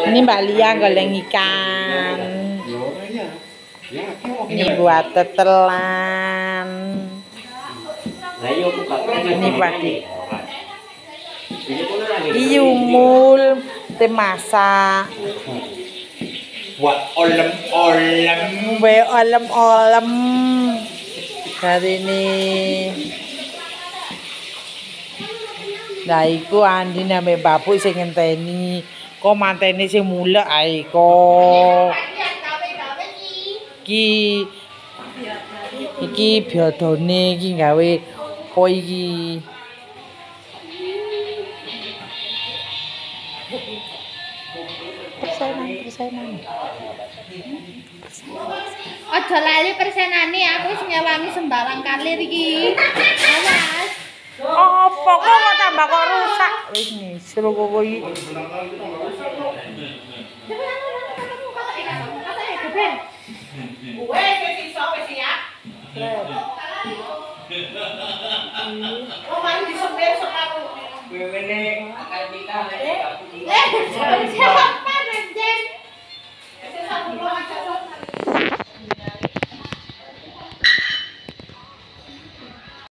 Ini Mbak Lia goreng ikan. Ini buat tetelan. Ini padi. Iyumul tim masak. Buat olem-olem. Olem-olem. Hari ini. Lah iku Andi nambah babu sing ngenteni. Kok mantene sing mulek ae kok. Iki biodone iki gawe apa iki? Persenan. Ojo lali persenane aku wis ngewangi sembarang kalir iki. Awas. Apa kok tambah kok rusak? Wis nyisir kok iki. Wes iso wis ya. Oh, mari disemir separuh. Wewene akan kita